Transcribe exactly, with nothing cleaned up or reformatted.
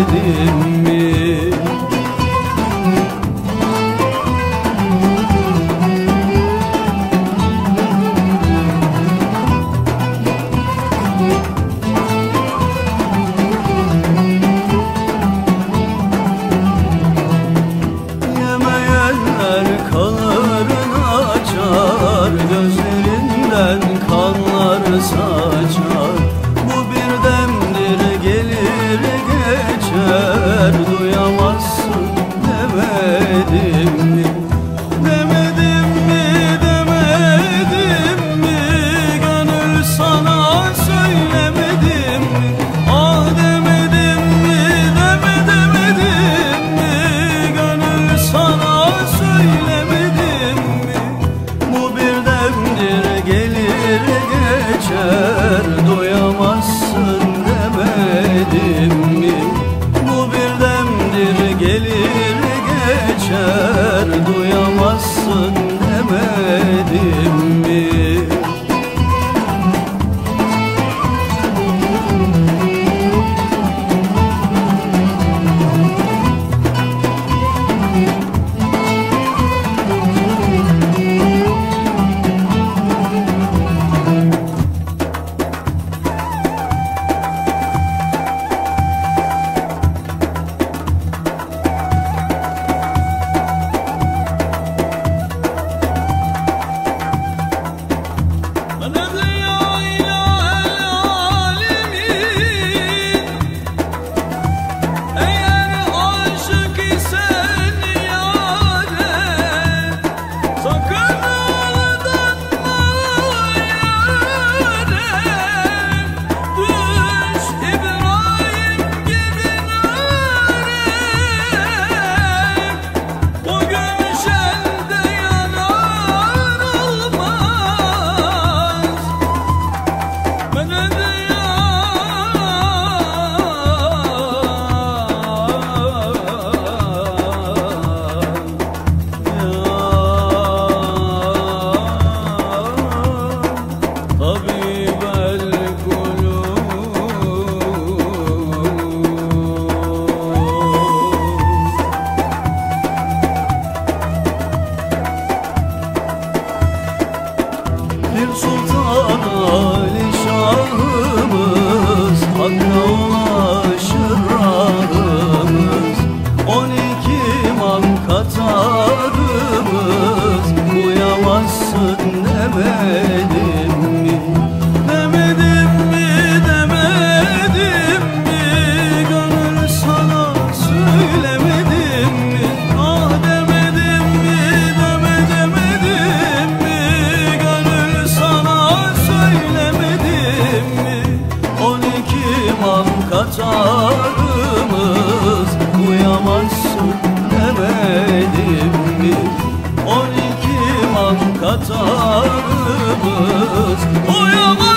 demedim mi? Gözlerinden kanlar saçar. Bu birdendir gelir geçer. Duyamazsın demedim mi? Demedim mi, demedim mi? Gönül sana söylemedim mi? Ah demedim mi, deme demedim mi? Gönül sana söylemedim mi? Bu birdendir gelir geçer. Duyamazsın demedim mi? Bu birdendir gelir geçer. Duyamazsın demedim mi? Sultan Ali Şahımız, Hakk'a ulaşır rahımız. On iki imam katadımız, uyamazsın demedim mi? Demedim mi, demedim mi? Gönül sana söylemedim mi? Ah demedim mi, deme demedim mi? Katarımız, uyamazsın demedim mi? On iki man katarımız, uyamazsın.